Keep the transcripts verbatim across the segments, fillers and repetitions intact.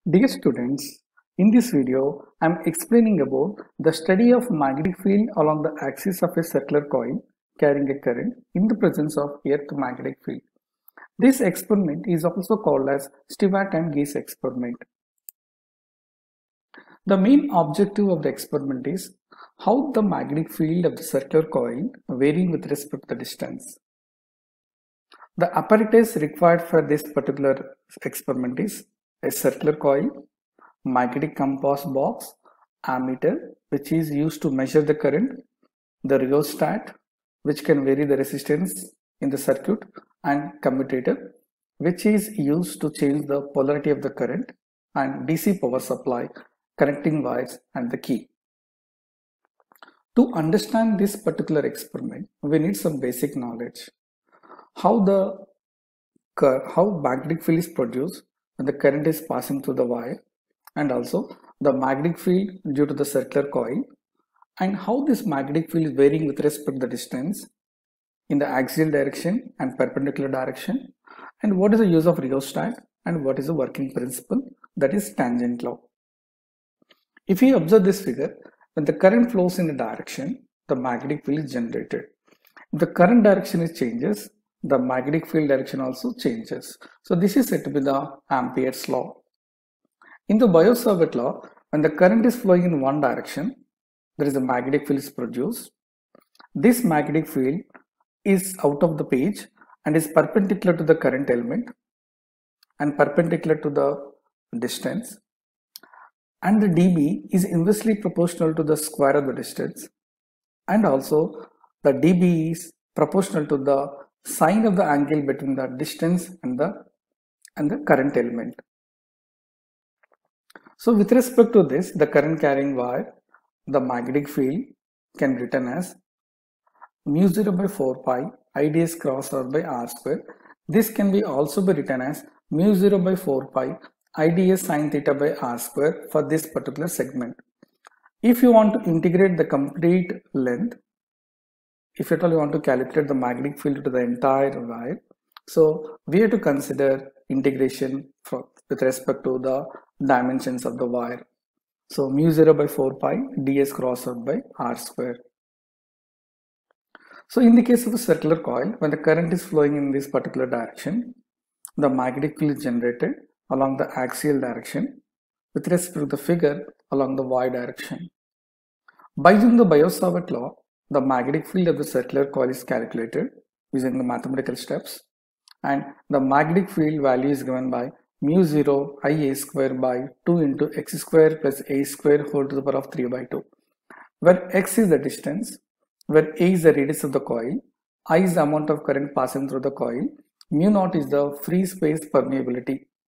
Dear students, in this video, I am explaining about the study of magnetic field along the axis of a circular coil carrying a current in the presence of earth magnetic field. This experiment is also called as Stewart and Gies experiment. The main objective of the experiment is how the magnetic field of the circular coil varying with respect to the distance. The apparatus required for this particular experiment is a circular coil, magnetic compass box, ammeter which is used to measure the current, the rheostat which can vary the resistance in the circuit, and commutator which is used to change the polarity of the current, and D C power supply, connecting wires, and the key. To understand this particular experiment, we need some basic knowledge. How the how magnetic field is produced when the current is passing through the wire, and also the magnetic field due to the circular coil, and how this magnetic field is varying with respect to the distance in the axial direction and perpendicular direction, and what is the use of rheostat and what is the working principle, that is tangent law. If you observe this figure, when the current flows in a direction, the magnetic field is generated. If the current direction is changes, the magnetic field direction also changes. So this is said to be the Ampere's law. In the Biot-Savart law, when the current is flowing in one direction, there is a magnetic field is produced. This magnetic field is out of the page and is perpendicular to the current element and perpendicular to the distance, and the dB is inversely proportional to the square of the distance, and also the dB is proportional to the sine of the angle between the distance and the and the current element. So with respect to this, the current carrying wire, the magnetic field can be written as mu zero by four pi I ds cross r by r square. This can be also be written as mu zero by four pi I ds sine theta by r square for this particular segment. If you want to integrate the complete length, if at all you want to calculate the magnetic field to the entire wire, so we have to consider integration for, with respect to the dimensions of the wire. So mu zero by four pi ds cross r by r square. So in the case of a circular coil, when the current is flowing in this particular direction, the magnetic field is generated along the axial direction with respect to the figure along the y direction. By using the Biot-Savart law, the magnetic field of the circular coil is calculated using the mathematical steps, and the magnetic field value is given by mu zero I a square by two into x square plus a square whole to the power of three by two, where x is the distance, where a is the radius of the coil, I is the amount of current passing through the coil, mu naught is the free space permeability.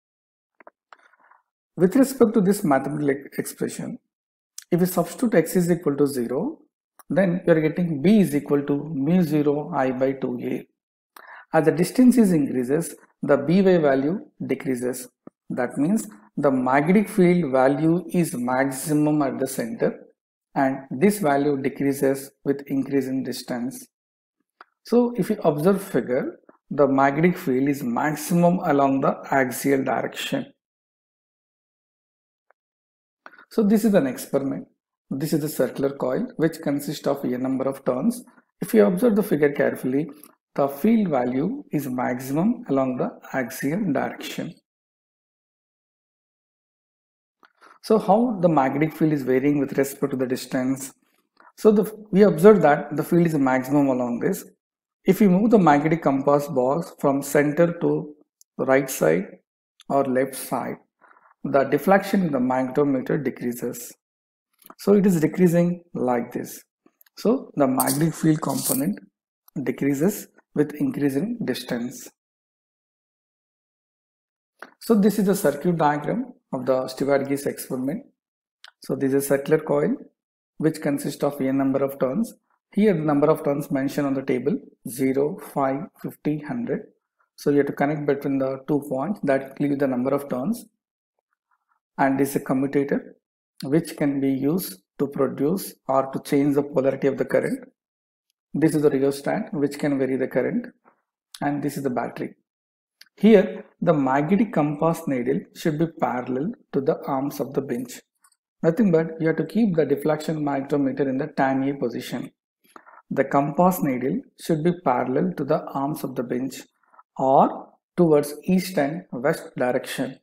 With respect to this mathematical expression, if we substitute x is equal to zero, then we are getting b is equal to mu zero I by two a. As the distance is increases, the by value decreases. That means the magnetic field value is maximum at the center, and this value decreases with increasing distance. So if you observe figure, the magnetic field is maximum along the axial direction. So this is an experiment. This is the circular coil which consists of a number of turns. If you observe the figure carefully, the field value is maximum along the axial direction. So how the magnetic field is varying with respect to the distance? So the, we observe that the field is maximum along this. If we move the magnetic compass box from center to right side or left side, the deflection in the magnetometer decreases. So it is decreasing like this. So the magnetic field component decreases with increasing distance. So this is the circuit diagram of the Stewart-Gies experiment. So this is a circular coil which consists of a number of turns. Here the number of turns mentioned on the table zero, five, fifty, one hundred. So you have to connect between the two points that give the number of turns. And this is a commutator which can be used to produce or to change the polarity of the current. This is the rheostat which can vary the current, and this is the battery. Here, the magnetic compass needle should be parallel to the arms of the bench. Nothing but you have to keep the deflection magnetometer in the tan A position. The compass needle should be parallel to the arms of the bench or towards east and west direction.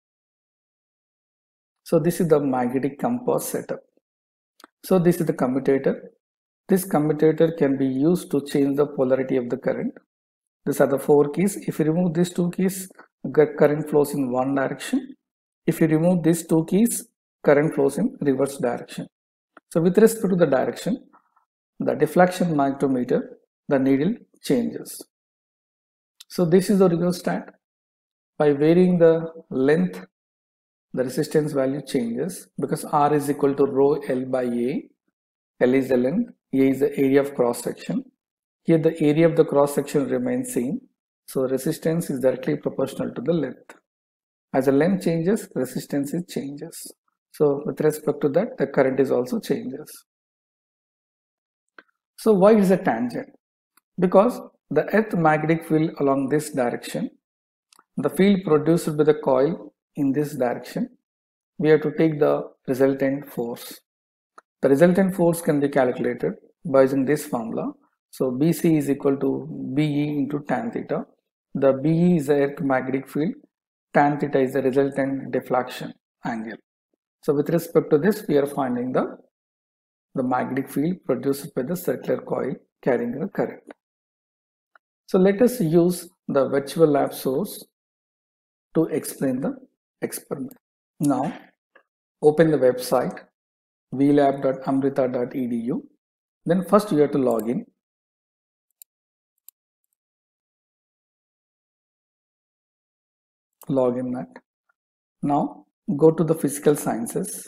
So this is the magnetic compass setup. So this is the commutator. This commutator can be used to change the polarity of the current. These are the four keys. If you remove these two keys, current flows in one direction. If you remove these two keys, current flows in reverse direction. So with respect to the direction, the deflection magnetometer, the needle changes. So this is the rheostat. By varying the length, the resistance value changes because R is equal to rho L by A. L is the length, A is the area of cross section. Here the area of the cross section remains same. So resistance is directly proportional to the length. As the length changes, resistance is changes. So with respect to that, the current is also changes. So why is a tangent? Because the earth magnetic field along this direction, the field produced by the coil in this direction, we have to take the resultant force. The resultant force can be calculated by using this formula. So B C is equal to B E into tan theta. The B E is the earth magnetic field, tan theta is the resultant deflection angle. So with respect to this, we are finding the, the magnetic field produced by the circular coil carrying the current. So let us use the virtual lab source to explain the experiment. Now open the website v lab dot amrita dot e d u. Then first you have to log in. Log in that. Now go to the physical sciences.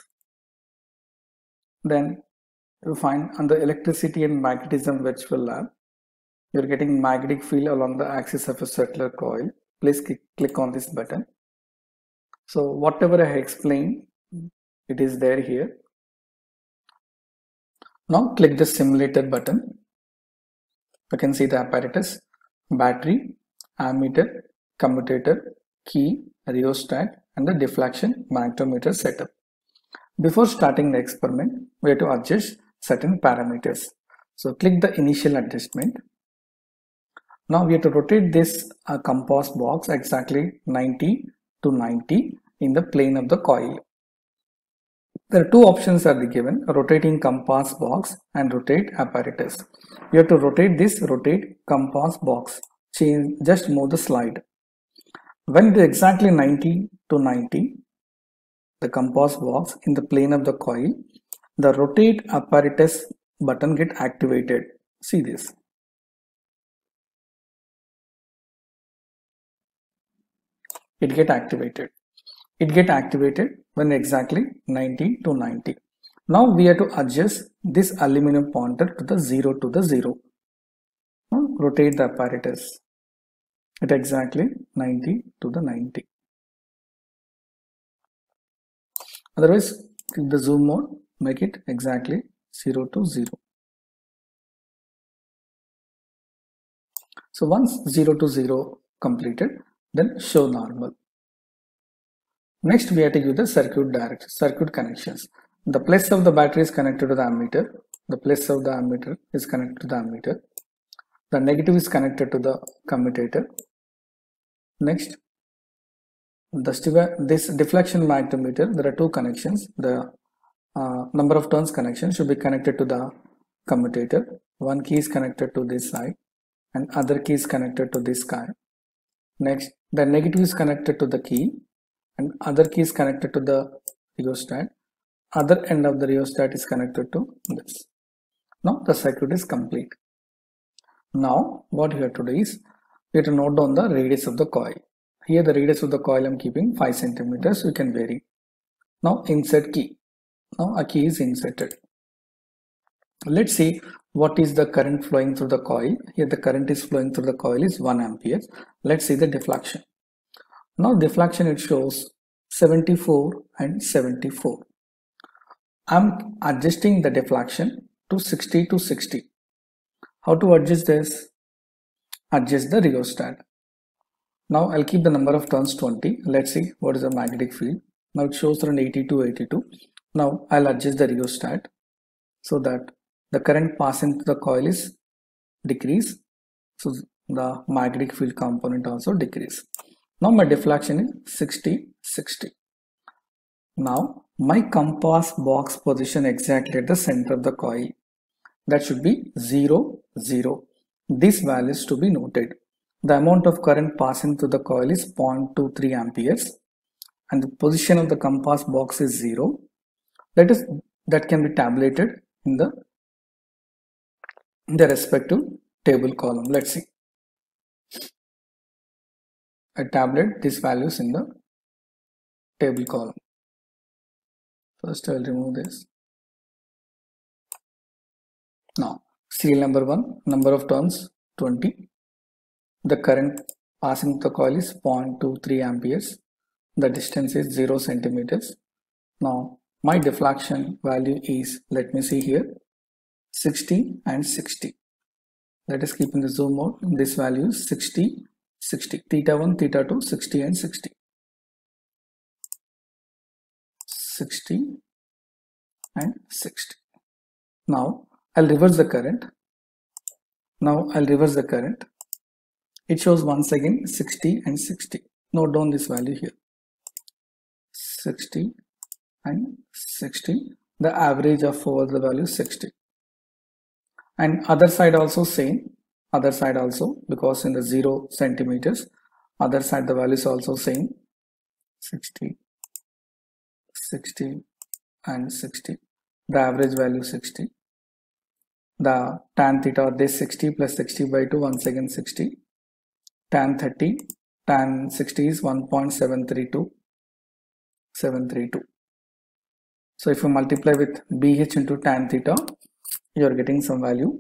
Then you find under electricity and magnetism virtual lab. You're getting magnetic field along the axis of a circular coil. Please click on this button. So whatever I explained, it is there here. Now click the simulator button. You can see the apparatus, battery, ammeter, commutator, key, rheostat, and the deflection magnetometer setup. Before starting the experiment, we have to adjust certain parameters. So click the initial adjustment. Now we have to rotate this uh, compass box exactly ninety to ninety in the plane of the coil. There are two options that are given, rotating compass box and rotate apparatus. You have to rotate this rotate compass box. Change, just move the slide. When it is exactly ninety to ninety, the compass box in the plane of the coil, the rotate apparatus button get activated. See this. It get activated. It get activated when exactly ninety to ninety. Now we have to adjust this aluminum pointer to the zero to the zero. Now rotate the apparatus at exactly ninety to the ninety. Otherwise, click the zoom mode, make it exactly zero to zero. So once zero to zero completed, then show normal. Next, we have to give the circuit direction, circuit connections. The plus of the battery is connected to the ammeter. The plus of the ammeter is connected to the ammeter. The negative is connected to the commutator. Next, the, this deflection magnetometer, there are two connections. The uh, number of turns connection should be connected to the commutator. One key is connected to this side and other key is connected to this guy. Next, the negative is connected to the key and other key is connected to the rheostat. Other end of the rheostat is connected to this. Now the circuit is complete. Now what you have to do is you have to note down the radius of the coil. Here the radius of the coil I am keeping five centimeters. You can vary. Now insert key. Now a key is inserted. Let's see what is the current flowing through the coil. Here the current is flowing through the coil is one ampere. Let's see the deflection. Now deflection it shows seventy-four and seventy-four. I'm adjusting the deflection to sixty to sixty. How to adjust this? Adjust the rheostat. Now I'll keep the number of turns twenty. Let's see what is the magnetic field. Now it shows around eighty-two, eighty-two. Now I'll adjust the rheostat so that the current passing through the coil is decrease. So the magnetic field component also decrease. Now my deflection is sixty, sixty. Now my compass box position exactly at the center of the coil. That should be zero, zero. This value is to be noted. The amount of current passing through the coil is zero point two three amperes and the position of the compass box is zero. That is, that can be tabulated in the, in the respective table column. Let's see. I tabulate these values in the table column. First I will remove this. Now serial number one, number of turns twenty. The current passing the coil is zero point two three amperes. The distance is zero centimeters. Now my deflection value is, let me see here, sixty and sixty. Let us keep in the zoom mode. This value is sixty, sixty. Theta one, theta two, sixty and sixty. sixty and sixty. Now I'll reverse the current. Now I'll reverse the current. It shows once again sixty and sixty. Note down this value here. sixty and sixty. The average of all the value is sixty. And other side also same. Other side also, because in the zero centimeters, other side the value is also same. sixty, sixty and sixty. The average value sixty. The tan theta, this sixty plus sixty by two, once again sixty. Tan thirty, tan sixty is one point seven three two, seven three two. So if you multiply with B H into tan theta, you are getting some value.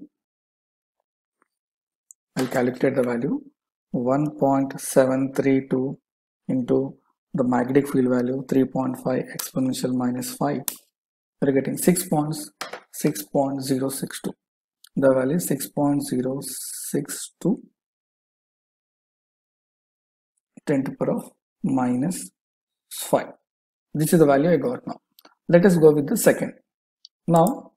I'll calculate the value. one point seven three two into the magnetic field value, three point five exponential minus five. You are getting six point zero six two. The value is six point zero six two. ten to the power of minus five. This is the value I got now. Let us go with the second. Now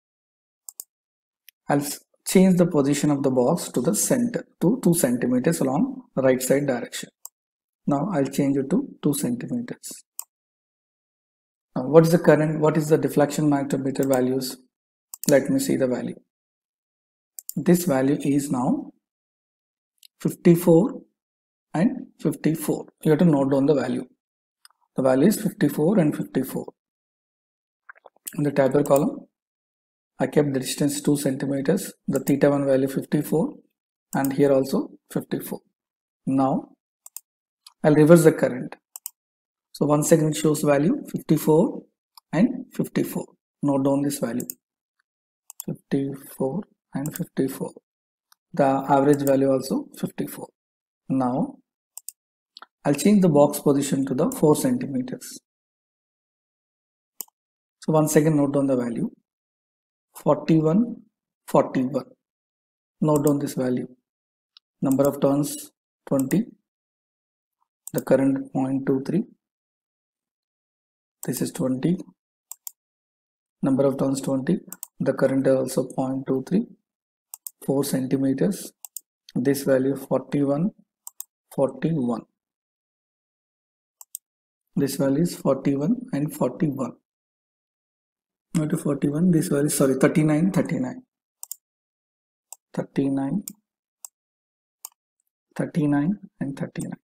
I'll change the position of the box to the center to two centimeters along the right side direction. Now I'll change it to two centimeters. Now what is the current? What is the deflection magnetometer values? Let me see the value. This value is now fifty-four and fifty-four. You have to note down the value. The value is fifty-four and fifty-four. In the table column, I kept the distance two centimeters, the theta one value fifty-four, and here also fifty-four. Now I'll reverse the current. So once again it shows value fifty-four and fifty-four. Note down this value. fifty-four and fifty-four. The average value also fifty-four. Now I'll change the box position to the four centimeters. So once again note down the value. forty-one, forty-one. Note down this value. Number of turns twenty. The current zero point two three. This is twenty. Number of turns twenty. The current is also zero point two three. four centimeters. This value forty-one, forty-one. This value is forty-one and forty-one. Not to forty-one. This value is, sorry, thirty-nine, thirty-nine. thirty-nine, thirty-nine and thirty-nine.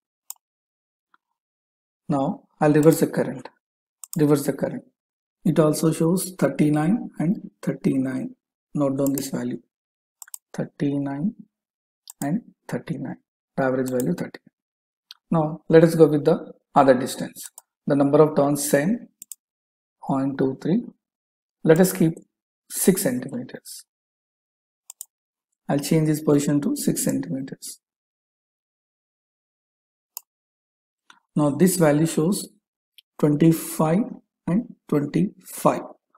Now I'll reverse the current. Reverse the current. It also shows thirty-nine and thirty-nine. Note down this value. thirty-nine and thirty-nine. The average value thirty-nine. Now let us go with the other distance. The number of turns same, zero point two three. Let us keep six centimeters. I'll change this position to six centimeters. Now this value shows twenty-five and twenty-five.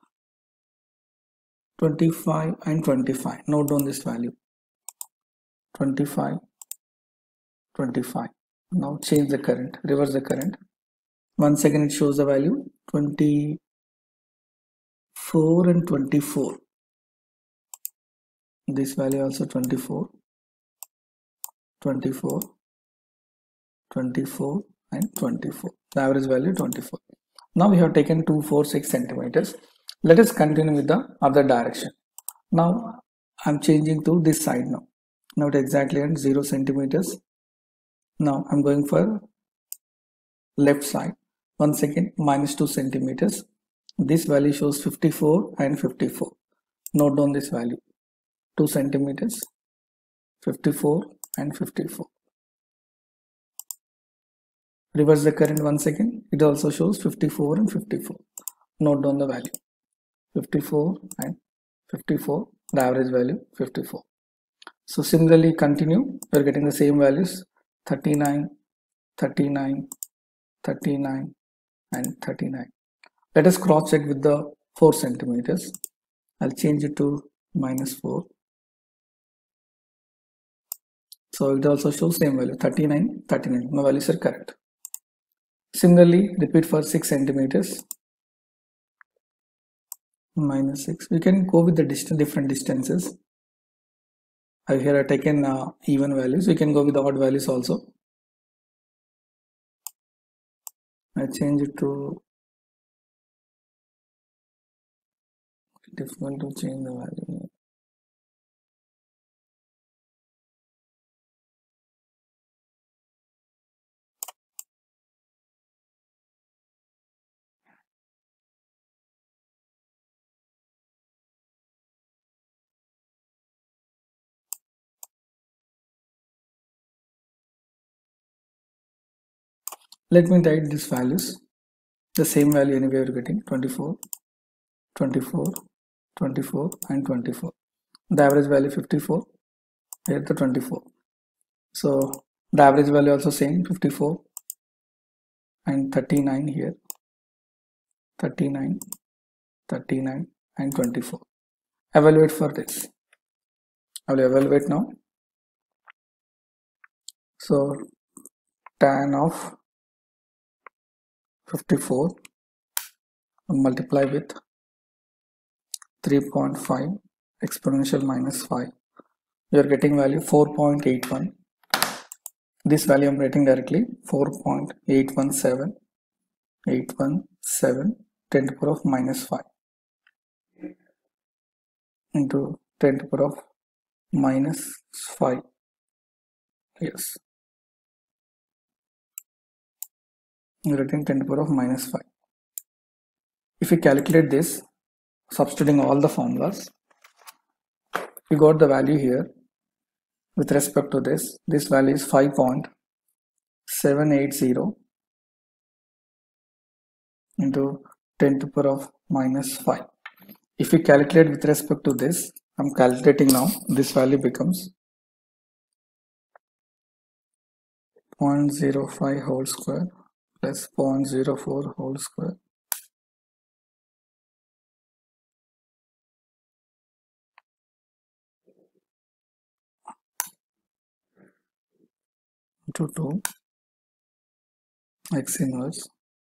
twenty-five and twenty-five. Note down this value. twenty-five, twenty-five. Now change the current, reverse the current. Once again it shows the value twenty-four and twenty-four. This value also twenty-four, twenty-four, twenty-four and twenty-four. The average value twenty-four. Now we have taken two hundred forty-six centimeters. Let us continue with the other direction. Now I'm changing to this side now. Now it exactly at zero centimeters. Now I'm going for left side. Once again minus two centimeters. This value shows fifty-four and fifty-four. Note down this value. two centimeters, fifty-four and fifty-four. Reverse the current once again. It also shows fifty-four and fifty-four. Note down the value. fifty-four and fifty-four. The average value fifty-four. So similarly continue. We are getting the same values thirty-nine, thirty-nine, thirty-nine and thirty-nine. Let us cross check with the four centimeters. I'll change it to minus four. So it also shows same value thirty-nine, thirty-nine. My values are correct. Similarly repeat for six centimeters. Minus six. We can go with the distance, different distances. I here I've taken uh, even values. We can go with odd values also. I change it to difficult to change the value. Let me write these values. The same value anyway we're getting twenty-four, twenty-four, twenty-four and twenty-four. The average value fifty-four. Here the twenty-four. So the average value also same fifty-four and thirty-nine here. thirty-nine, thirty-nine and twenty-four. Evaluate for this. I will evaluate now. So tan of fifty-four multiply with three point five exponential minus five. You are getting value four point eight one. This value I am writing directly four point eight one seven, eight one seven, ten to the power of minus five into ten to the power of minus five. Yes. You are getting ten to the power of minus five. If you calculate this, substituting all the formulas, you got the value here. With respect to this, this value is five point seven eight zero into ten to the power of minus five. If we calculate with respect to this, I'm calculating now, this value becomes zero point zero five whole square plus zero point zero four whole square into two x inverse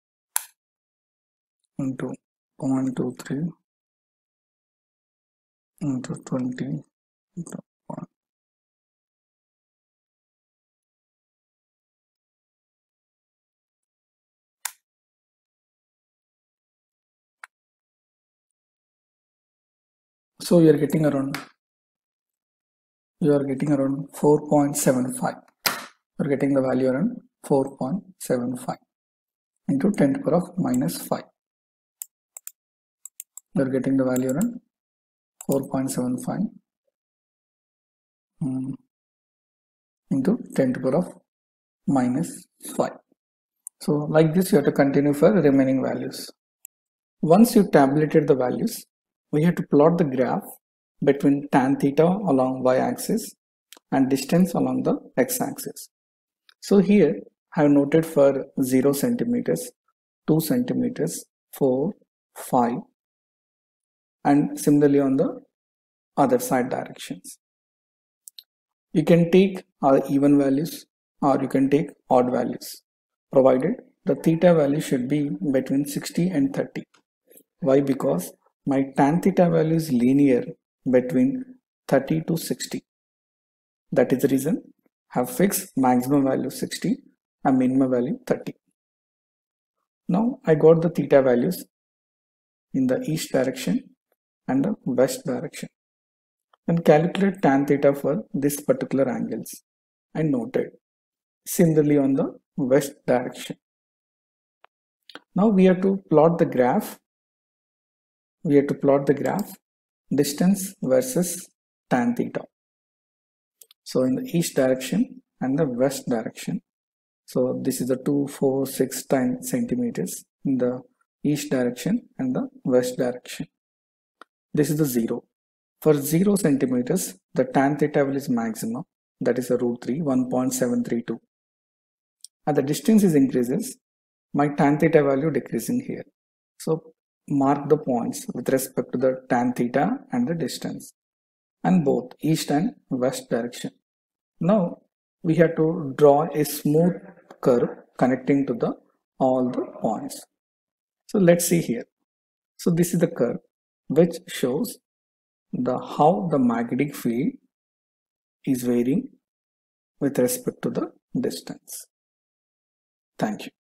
into zero point two three into twenty into one. So you are getting around you are getting around four point seven five. You are getting the value around four point seven five into ten to the power of minus five. You are getting the value around four point seven five um, into ten to the power of minus five. So like this you have to continue for remaining values. Once you tabulated the values, we have to plot the graph between tan theta along y-axis and distance along the x-axis. So here I have noted for zero centimeters, two centimeters, four, five, and similarly on the other side directions. You can take our even values or you can take odd values, provided the theta value should be between sixty and thirty. Why? Because my tan theta value is linear between thirty to sixty. That is the reason I have fixed maximum value sixty and minimum value thirty. Now I got the theta values in the east direction and the west direction, and calculate tan theta for this particular angles and noted. Similarly on the west direction. Now we have to plot the graph. We have to plot the graph distance versus tan theta. So in the east direction and the west direction. So this is the two, four, six times centimeters in the east direction and the west direction. This is the zero. For zero centimeters, the tan theta value is maximum. That is a root three, one point seven three two. As the distance is increases, my tan theta value decreasing here. So mark the points with respect to the tan theta and the distance, and both east and west direction. Now we have to draw a smooth curve connecting to the all the points. So let's see here. So this is the curve which shows the how the magnetic field is varying with respect to the distance. Thank you.